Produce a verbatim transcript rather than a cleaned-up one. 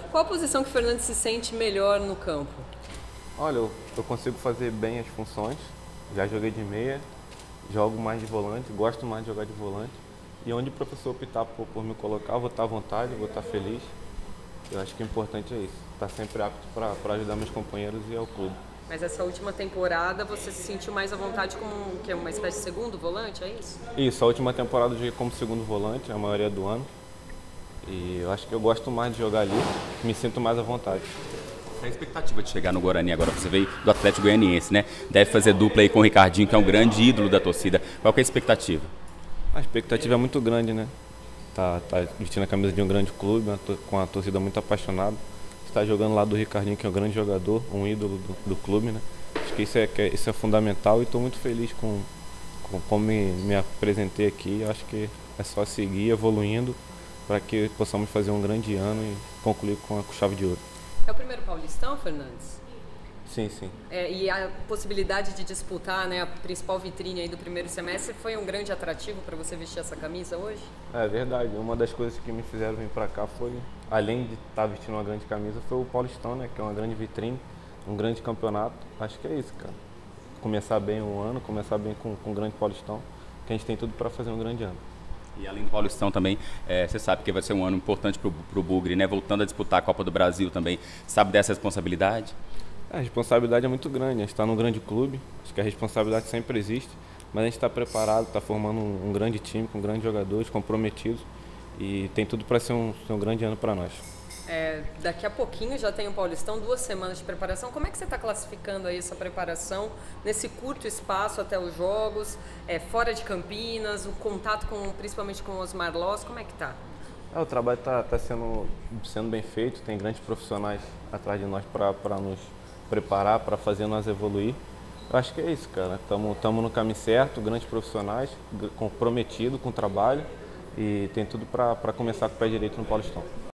Qual a posição que o Fernandes se sente melhor no campo? Olha, eu, eu consigo fazer bem as funções. Já joguei de meia, jogo mais de volante, gosto mais de jogar de volante. E onde o professor optar por, por me colocar, eu vou estar à vontade, eu vou estar feliz. Eu acho que o importante é isso, estar sempre apto para ajudar meus companheiros e ao clube. Mas essa última temporada você se sentiu mais à vontade como que é uma espécie de segundo volante, é isso? Isso, a última temporada eu joguei como segundo volante, a maioria do ano. E eu acho que eu gosto mais de jogar ali, me sinto mais à vontade. A expectativa de chegar no Guarani agora, você veio do Atlético Goianiense, né? Deve fazer dupla aí com o Ricardinho, que é um grande ídolo da torcida. Qual que é a expectativa? A expectativa é muito grande, né? Tá, tá vestindo a camisa de um grande clube, com a torcida muito apaixonada. Está jogando lá do Ricardinho, que é um grande jogador, um ídolo do, do clube, né? Acho que isso é, que é, isso é fundamental e estou muito feliz com, com como me, me apresentei aqui. Acho que é só seguir evoluindo para que possamos fazer um grande ano e concluir com a chave de ouro. É o primeiro Paulistão, Fernandes? Sim, sim. É, e a possibilidade de disputar, né, a principal vitrine aí do primeiro semestre foi um grande atrativo para você vestir essa camisa hoje? É verdade. Uma das coisas que me fizeram vir para cá foi, além de estar vestindo uma grande camisa, foi o Paulistão, né, que é uma grande vitrine, um grande campeonato. Acho que é isso, cara. Começar bem o ano, começar bem com, com um grande Paulistão, que a gente tem tudo para fazer um grande ano. E além do Paulistão também, é, você sabe que vai ser um ano importante para o Bugre, né? Voltando a disputar a Copa do Brasil também. Sabe dessa responsabilidade? A responsabilidade é muito grande, a gente está num grande clube, acho que a responsabilidade sempre existe, mas a gente está preparado, está formando um, um grande time, com grandes jogadores, comprometidos, e tem tudo para ser um, ser um grande ano para nós. É, daqui a pouquinho já tem o Paulistão, duas semanas de preparação. Como é que você está classificando aí essa preparação nesse curto espaço até os jogos, é, fora de Campinas, o contato com, principalmente com os Osmar Loss, como é que tá? É, o trabalho está tá sendo, sendo bem feito, tem grandes profissionais atrás de nós para nos preparar, para fazer nós evoluir. Eu acho que é isso, cara. Estamos no caminho certo, grandes profissionais, comprometidos com o trabalho e tem tudo para começar com o pé direito no Paulistão.